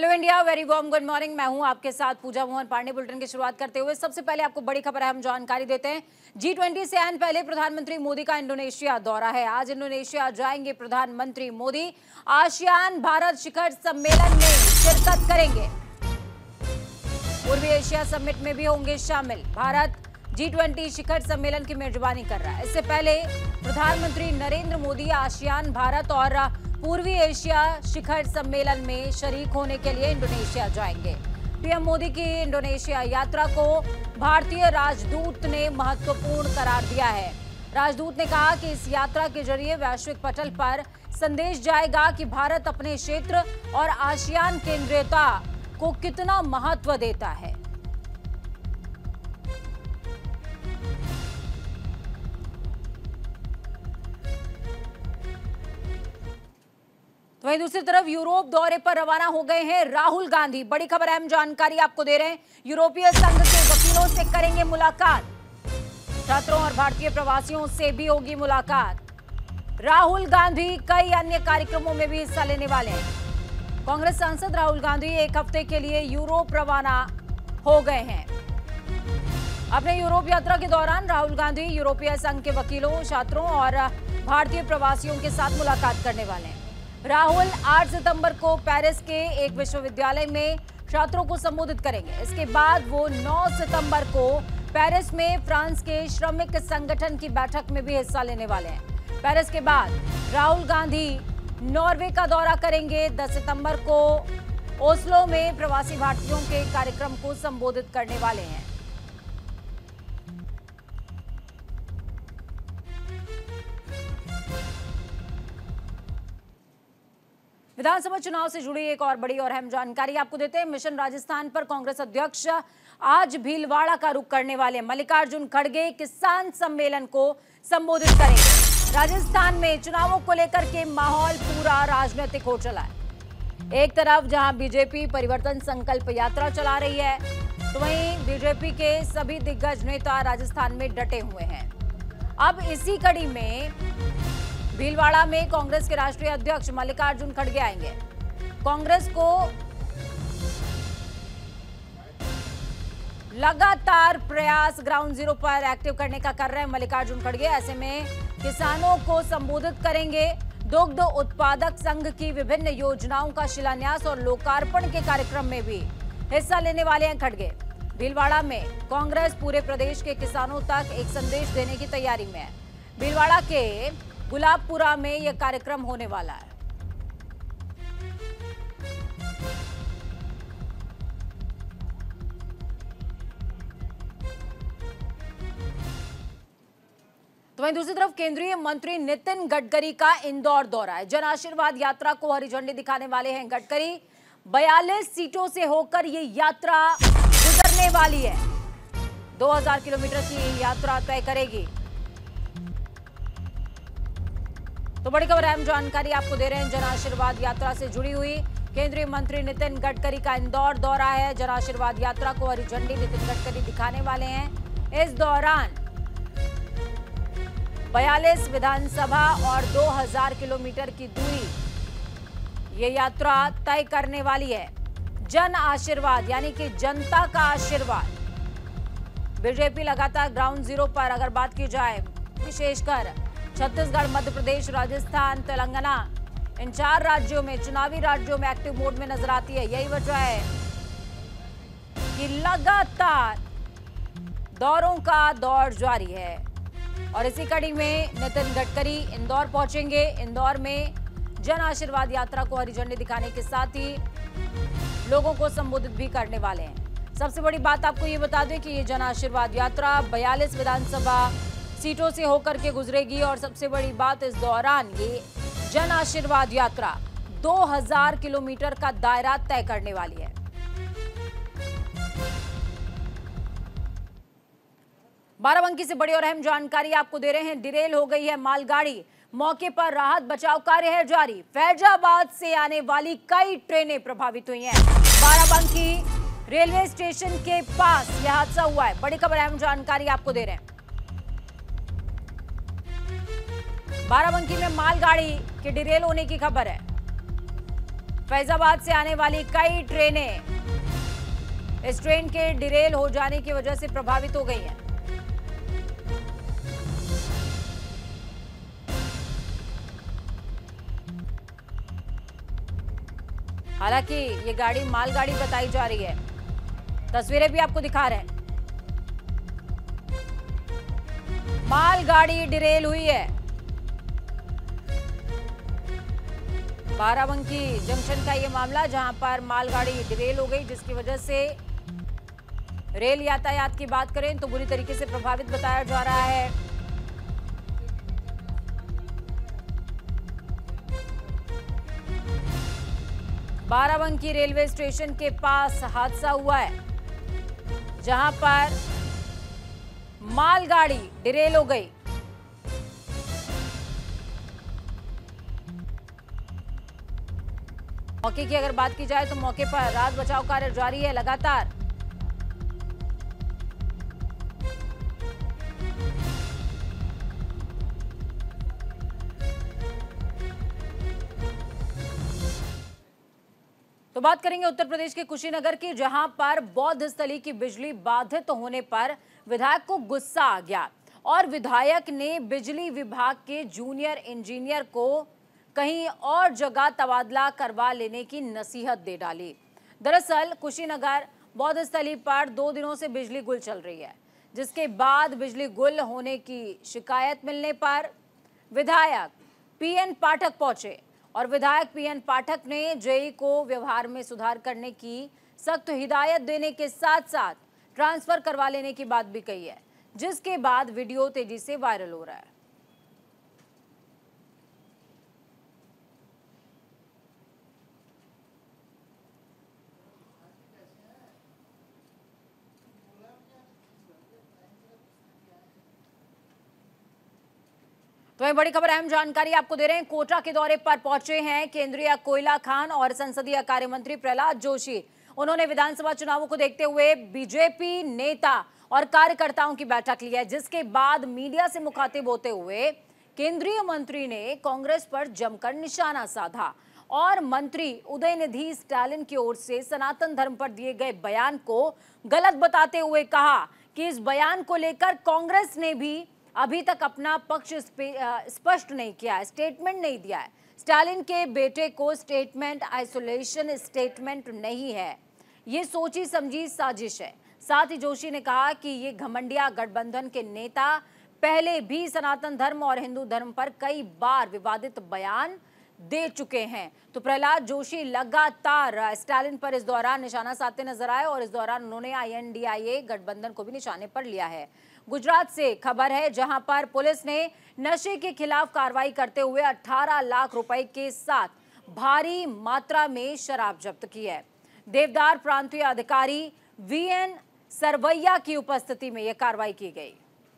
Hello India, very warm good morning. मैं हूं आपके साथ पूजा मोहन पांडे। बुलेटिन की शुरुआत करते हुए सबसे पहले आपको बड़ी खबर है, हम जानकारी देते हैं। G20 से आने पहले प्रधानमंत्री मोदी का इंडोनेशिया दौरा है। आज इंडोनेशिया जाएंगे प्रधानमंत्री मोदी। आसियान भारत शिखर सम्मेलन में शिरकत करेंगे। पूर्वी एशिया समिट में भी होंगे शामिल। भारत G20 शिखर सम्मेलन की मेजबानी कर रहा है। इससे पहले प्रधानमंत्री नरेंद्र मोदी आसियान भारत और पूर्वी एशिया शिखर सम्मेलन में शरीक होने के लिए इंडोनेशिया जाएंगे। पीएम मोदी की इंडोनेशिया यात्रा को भारतीय राजदूत ने महत्वपूर्ण करार दिया है। राजदूत ने कहा कि इस यात्रा के जरिए वैश्विक पटल पर संदेश जाएगा कि भारत अपने क्षेत्र और आसियान केंद्रीयता को कितना महत्व देता है। वहीं दूसरी तरफ यूरोप दौरे पर रवाना हो गए हैं राहुल गांधी। बड़ी खबर, अहम जानकारी आपको दे रहे हैं। यूरोपीय संघ के वकीलों से करेंगे मुलाकात। छात्रों और भारतीय प्रवासियों से भी होगी मुलाकात। राहुल गांधी कई अन्य कार्यक्रमों में भी हिस्सा लेने वाले हैं। कांग्रेस सांसद राहुल गांधी एक हफ्ते के लिए यूरोप रवाना हो गए हैं। अपने यूरोप यात्रा के दौरान राहुल गांधी यूरोपीय संघ के वकीलों, छात्रों और भारतीय प्रवासियों के साथ मुलाकात करने वाले हैं। राहुल 8 सितंबर को पेरिस के एक विश्वविद्यालय में छात्रों को संबोधित करेंगे। इसके बाद वो 9 सितंबर को पेरिस में फ्रांस के श्रमिक संगठन की बैठक में भी हिस्सा लेने वाले हैं। पेरिस के बाद राहुल गांधी नॉर्वे का दौरा करेंगे। 10 सितंबर को ओस्लो में प्रवासी भारतीयों के कार्यक्रम को संबोधित करने वाले हैं। विधानसभा चुनाव से जुड़ी एक और बड़ी और अहम जानकारी आपको देते हैं। मिशन राजस्थान पर कांग्रेस अध्यक्ष आज भीलवाड़ा का रुख करने वाले। मल्लिकार्जुन खड़गे किसान सम्मेलन को संबोधित करेंगे। राजस्थान में चुनावों को लेकर के माहौल पूरा राजनीतिक हो चला है। एक तरफ जहां बीजेपी परिवर्तन संकल्प यात्रा चला रही है, तो वहीं बीजेपी के सभी दिग्गज नेता राजस्थान में डटे हुए हैं। अब इसी कड़ी में भीलवाड़ा में कांग्रेस के राष्ट्रीय अध्यक्ष मल्लिकार्जुन खड़गे आएंगे। कांग्रेस को लगातार प्रयास ग्राउंड जीरो पर एक्टिव करने का कर रहे हैं मल्लिकार्जुन खड़गे। ऐसे में किसानों को संबोधित करेंगे। दुग्ध उत्पादक संघ की विभिन्न योजनाओं का शिलान्यास और लोकार्पण के कार्यक्रम में भी हिस्सा लेने वाले हैं खड़गे। भीलवाड़ा में कांग्रेस पूरे प्रदेश के किसानों तक एक संदेश देने की तैयारी में है। भीलवाड़ा के गुलाबपुरा में यह कार्यक्रम होने वाला है। तो वहीं दूसरी तरफ केंद्रीय मंत्री नितिन गडकरी का इंदौर दौरा है। जन आशीर्वाद यात्रा को हरी झंडी दिखाने वाले हैं गडकरी। 42 सीटों से होकर ये यात्रा गुजरने वाली है। 2000 किलोमीटर की यात्रा तय करेगी। तो बड़ी खबर, अहम जानकारी आपको दे रहे हैं जन आशीर्वाद यात्रा से जुड़ी हुई। केंद्रीय मंत्री नितिन गडकरी का इंदौर दौरा है। जन आशीर्वाद यात्रा को हरी झंडी नितिन गडकरी दिखाने वाले हैं। इस दौरान 42 विधानसभा और 2000 किलोमीटर की दूरी ये यात्रा तय करने वाली है। जन आशीर्वाद यानी कि जनता का आशीर्वाद। बीजेपी लगातार ग्राउंड जीरो पर अगर बात की जाए, विशेषकर छत्तीसगढ़, मध्य प्रदेश, राजस्थान, तेलंगाना, इन 4 राज्यों में, चुनावी राज्यों में एक्टिव मोड में नजर आती है। यही वजह है कि लगातार दौरों का दौर जारी है। और इसी कड़ी में नितिन गडकरी इंदौर पहुंचेंगे। इंदौर में जन आशीर्वाद यात्रा को हरी झंडी दिखाने के साथ ही लोगों को संबोधित भी करने वाले हैं। सबसे बड़ी बात आपको ये बता दें कि ये जन आशीर्वाद यात्रा 42 विधानसभा सीटों से होकर के गुजरेगी। और सबसे बड़ी बात, इस दौरान ये जन आशीर्वाद यात्रा 2000 किलोमीटर का दायरा तय करने वाली है। बाराबंकी से बड़ी और अहम जानकारी आपको दे रहे हैं। डिरेल हो गई है मालगाड़ी। मौके पर राहत बचाव कार्य है जारी। फैजाबाद से आने वाली कई ट्रेनें प्रभावित हुई हैं। बाराबंकी रेलवे स्टेशन के पास यह हादसा हुआ है। बड़ी खबर, अहम जानकारी आपको दे रहे हैं। बाराबंकी में मालगाड़ी के डिरेल होने की खबर है। फैजाबाद से आने वाली कई ट्रेनें इस ट्रेन के डिरेल हो जाने की वजह से प्रभावित हो गई हैं। हालांकि ये गाड़ी मालगाड़ी बताई जा रही है, तस्वीरें भी आपको दिखा रहे हैं। मालगाड़ी डिरेल हुई है। बाराबंकी जंक्शन का ये मामला, जहां पर मालगाड़ी डिरेल हो गई, जिसकी वजह से रेल यातायात की बात करें तो बुरी तरीके से प्रभावित बताया जा रहा है। बाराबंकी रेलवे स्टेशन के पास हादसा हुआ है, जहां पर मालगाड़ी डिरेल हो गई। मौके की अगर बात की जाए तो मौके पर राहत बचाव कार्य जारी है लगातार। तो बात करेंगे उत्तर प्रदेश के कुशीनगर की, जहां पर बौद्ध स्थली की बिजली बाधित होने पर विधायक को गुस्सा आ गया और विधायक ने बिजली विभाग के जूनियर इंजीनियर को कहीं और जगह तबादला करवा लेने की नसीहत दे डाली। दरअसल कुशीनगर बौद्ध स्थली पर 2 दिनों से बिजली गुल चल रही है, जिसके बाद बिजली गुल होने की शिकायत मिलने पर विधायक पीएन पाठक पहुंचे और विधायक पीएन पाठक ने जेई को व्यवहार में सुधार करने की सख्त हिदायत देने के साथ साथ ट्रांसफर करवा लेने की बात भी कही है, जिसके बाद वीडियो तेजी से वायरल हो रहा है। तो एक बड़ी खबर, अहम जानकारी आपको दे रहे हैं। कोटा के दौरे पर पहुंचे हैं केंद्रीय कोयला खान और संसदीय कार्य मंत्री प्रहलाद जोशी। उन्होंने विधानसभा चुनावों को देखते हुए बीजेपी नेता और कार्यकर्ताओं की बैठक ली है, जिसके बाद मीडिया से मुखातिब होते हुए केंद्रीय मंत्री ने कांग्रेस पर जमकर निशाना साधा और मंत्री उदयनिधि स्टालिन की ओर से सनातन धर्म पर दिए गए बयान को गलत बताते हुए कहा कि इस बयान को लेकर कांग्रेस ने भी अभी तक अपना पक्ष स्पष्ट नहीं किया, स्टेटमेंट नहीं दिया है। स्टालिन के बेटे को स्टेटमेंट आइसोलेशन स्टेटमेंट नहीं है, ये सोची समझी साजिश है। साथ ही जोशी ने कहा कि ये घमंडिया गठबंधन के नेता पहले भी सनातन धर्म और हिंदू धर्म पर कई बार विवादित बयान दे चुके हैं। तो प्रहलाद जोशी लगातार स्टालिन पर इस दौरान निशाना साधते नजर आए और इस दौरान उन्होंने INDIA गठबंधन को भी निशाने पर लिया है। गुजरात से खबर है, जहां पर पुलिस ने नशे के खिलाफ कार्रवाई करते हुए 18 लाख रुपए के साथ भारी मात्रा में शराब जब्त की है। देवदार प्रांतीय अधिकारी VN सरवैया की उपस्थिति में यह कार्रवाई की गई।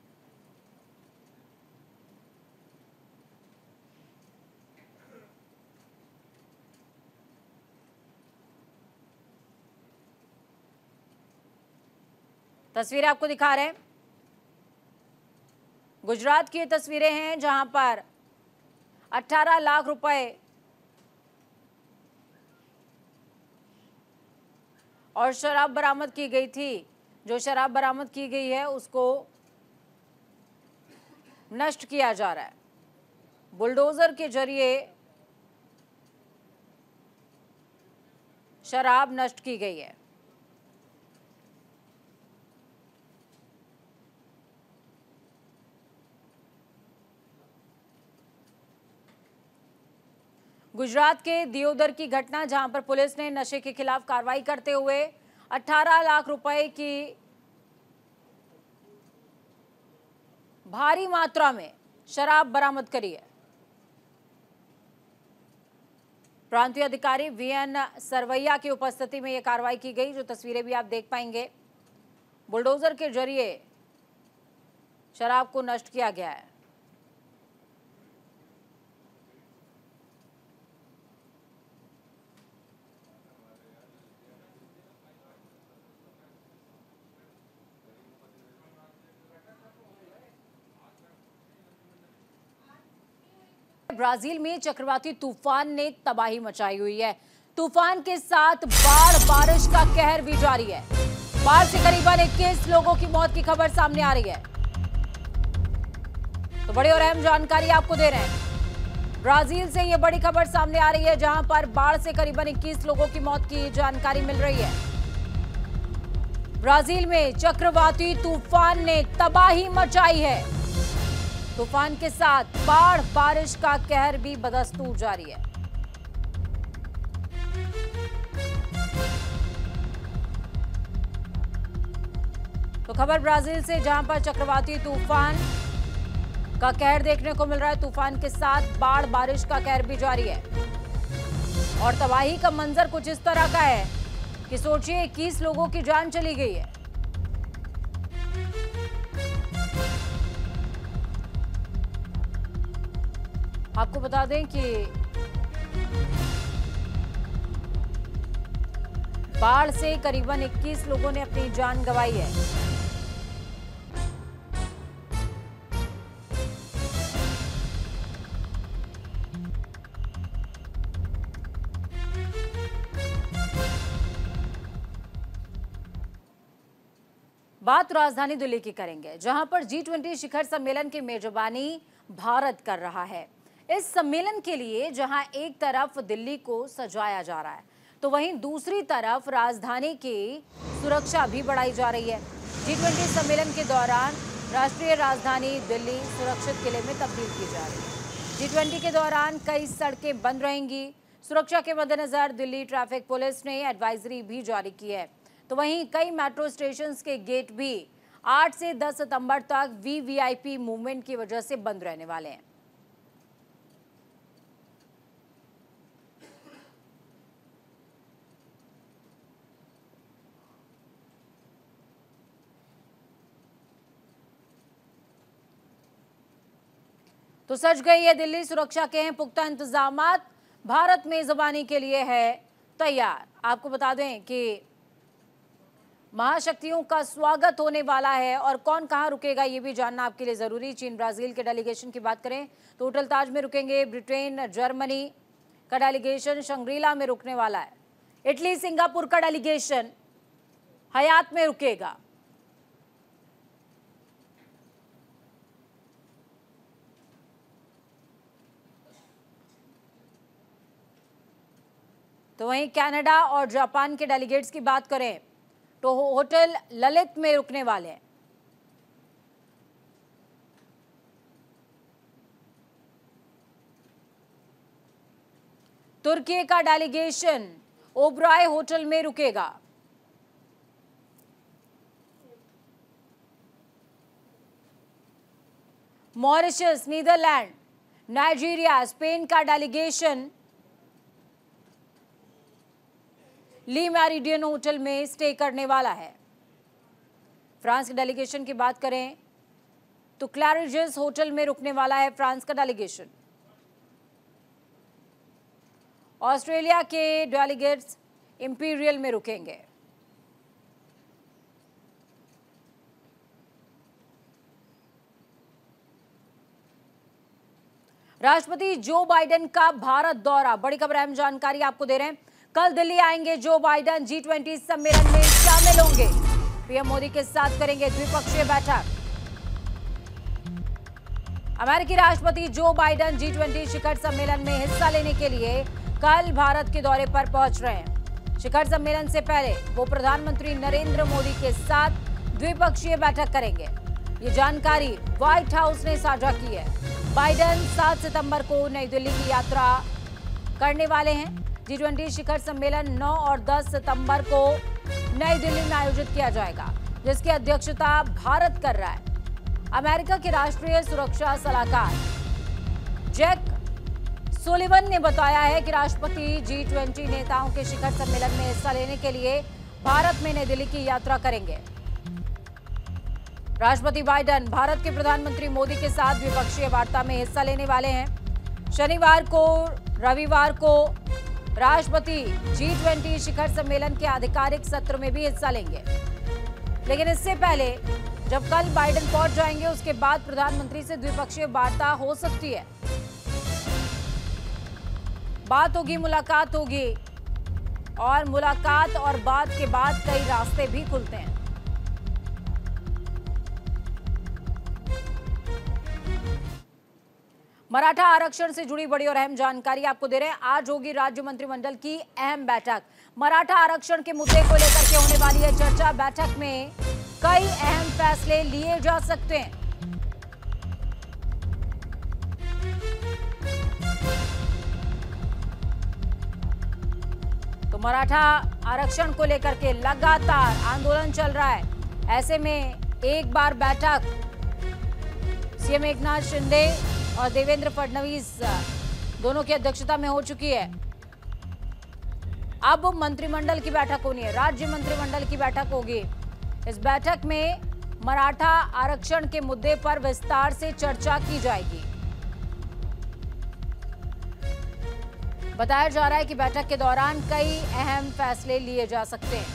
तस्वीरें आपको दिखा रहे हैं, गुजरात की तस्वीरें हैं, जहां पर 18 लाख रुपए और शराब बरामद की गई थी। जो शराब बरामद की गई है उसको नष्ट किया जा रहा है। बुलडोजर के जरिए शराब नष्ट की गई है। गुजरात के दियोदर की घटना, जहां पर पुलिस ने नशे के खिलाफ कार्रवाई करते हुए 18 लाख रुपए की भारी मात्रा में शराब बरामद करी है। प्रांतीय अधिकारी VN सरवैया की उपस्थिति में यह कार्रवाई की गई, जो तस्वीरें भी आप देख पाएंगे। बुलडोजर के जरिए शराब को नष्ट किया गया है। ब्राजील में चक्रवाती तूफान ने तबाही मचाई हुई है। तूफान के साथ बाढ़ बारिश का कहर भी जारी है। बाढ़ से करीबन 21 लोगों की मौत की खबर सामने आ रही है। तो बड़ी और अहम जानकारी आपको दे रहे हैं। ब्राजील से यह बड़ी खबर सामने आ रही है, जहां पर बाढ़ से करीबन 21 लोगों की मौत की जानकारी मिल रही है। ब्राजील में चक्रवाती तूफान ने तबाही मचाई है। तूफान के साथ बाढ़ बारिश का कहर भी बदस्तूर जारी है। तो खबर ब्राजील से, जहां पर चक्रवाती तूफान का कहर देखने को मिल रहा है। तूफान के साथ बाढ़ बारिश का कहर भी जारी है और तबाही का मंजर कुछ इस तरह का है कि सोचिए 21 लोगों की जान चली गई है। आपको बता दें कि बाढ़ से करीबन 21 लोगों ने अपनी जान गंवाई है। बात राजधानी दिल्ली की करेंगे, जहां पर G20 शिखर सम्मेलन की मेजबानी भारत कर रहा है। इस सम्मेलन के लिए जहां एक तरफ दिल्ली को सजाया जा रहा है, तो वहीं दूसरी तरफ राजधानी की सुरक्षा भी बढ़ाई जा रही है। G20 सम्मेलन के दौरान राष्ट्रीय राजधानी दिल्ली सुरक्षित किले में तब्दील की जा रही है। G20 के दौरान कई सड़कें बंद रहेंगी। सुरक्षा के मद्देनजर दिल्ली ट्रैफिक पुलिस ने एडवाइजरी भी जारी की है। तो वहीं कई मेट्रो स्टेशन के गेट भी 8 से 10 सितंबर तक वीवीआईपी मूवमेंट की वजह से बंद रहने वाले हैं। तो सज गई है दिल्ली, सुरक्षा के हैं पुख्ता इंतजामात, भारत मेजबानी के लिए है तैयार। आपको बता दें कि महाशक्तियों का स्वागत होने वाला है और कौन कहां रुकेगा ये भी जानना आपके लिए जरूरी। चीन ब्राजील के डेलीगेशन की बात करें तो होटल ताज में रुकेंगे। ब्रिटेन जर्मनी का डेलीगेशन शंग्रीला में रुकने वाला है। इटली सिंगापुर का डेलीगेशन हयात में रुकेगा। तो वहीं कनाडा और जापान के डेलीगेट्स की बात करें तो होटल ललित में रुकने वाले हैं। तुर्की का डेलीगेशन ओबराय होटल में रुकेगा। मॉरिशस, नीदरलैंड, नाइजीरिया, स्पेन का डेलीगेशन ली मैरिडियन होटल में स्टे करने वाला है। फ्रांस के डेलीगेशन की बात करें तो क्लैरिजेस होटल में रुकने वाला है फ्रांस का डेलीगेशन। ऑस्ट्रेलिया के डेलीगेट्स इंपीरियल में रुकेंगे। राष्ट्रपति जो बाइडेन का भारत दौरा, बड़ी खबर, अहम जानकारी आपको दे रहे हैं। कल दिल्ली आएंगे जो बाइडेन, G20 सम्मेलन में शामिल होंगे। पीएम मोदी के साथ करेंगे द्विपक्षीय बैठक। अमेरिकी राष्ट्रपति जो बाइडेन G20 शिखर सम्मेलन में हिस्सा लेने के लिए कल भारत के दौरे पर पहुंच रहे हैं। शिखर सम्मेलन से पहले वो प्रधानमंत्री नरेंद्र मोदी के साथ द्विपक्षीय बैठक करेंगे। ये जानकारी व्हाइट हाउस ने साझा की है। बाइडेन 7 सितंबर को नई दिल्ली की यात्रा करने वाले हैं। G20 शिखर सम्मेलन 9 और 10 सितंबर को नई दिल्ली में आयोजित किया जाएगा, जिसकी अध्यक्षता भारत कर रहा है। अमेरिका के राष्ट्रीय सुरक्षा सलाहकार जैक सुलिवन ने बताया है कि राष्ट्रपति G20 नेताओं के शिखर सम्मेलन में हिस्सा लेने के लिए भारत में नई दिल्ली की यात्रा करेंगे। राष्ट्रपति बाइडेन भारत के प्रधानमंत्री मोदी के साथ द्विपक्षीय वार्ता में हिस्सा लेने वाले हैं। शनिवार को रविवार को राष्ट्रपति G20 शिखर सम्मेलन के आधिकारिक सत्र में भी हिस्सा लेंगे। लेकिन इससे पहले जब कल बाइडेन पहुंच जाएंगे, उसके बाद प्रधानमंत्री से द्विपक्षीय वार्ता हो सकती है। बात होगी, मुलाकात होगी और मुलाकात और बात के बाद कई रास्ते भी खुलते हैं। मराठा आरक्षण से जुड़ी बड़ी और अहम जानकारी आपको दे रहे हैं। आज होगी राज्य मंत्रिमंडल की अहम बैठक। मराठा आरक्षण के मुद्दे को लेकर के होने वाली है चर्चा। बैठक में कई अहम फैसले लिए जा सकते हैं। तो मराठा आरक्षण को लेकर के लगातार आंदोलन चल रहा है। ऐसे में एक बार बैठक सीएम एकनाथ शिंदे और देवेंद्र फडणवीस दोनों की अध्यक्षता में हो चुकी है। अब मंत्रिमंडल की बैठक होनी है, राज्य मंत्रिमंडल की बैठक होगी। इस बैठक में मराठा आरक्षण के मुद्दे पर विस्तार से चर्चा की जाएगी। बताया जा रहा है कि बैठक के दौरान कई अहम फैसले लिए जा सकते हैं।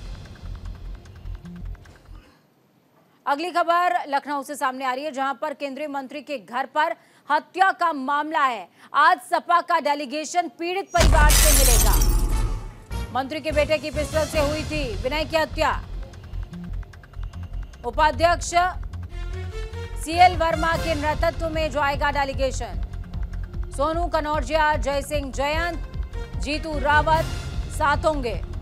अगली खबर लखनऊ से सामने आ रही है, जहां पर केंद्रीय मंत्री के घर पर हत्या का मामला है। आज सपा का डेलीगेशन पीड़ित परिवार से मिलेगा। मंत्री के बेटे की पिस्टल से हुई थी विनय की हत्या। उपाध्यक्ष सीएल वर्मा के नेतृत्व में जाएगा डेलीगेशन। सोनू कनौजिया, जय सिंह जयंत, जीतू रावत साथ होंगे।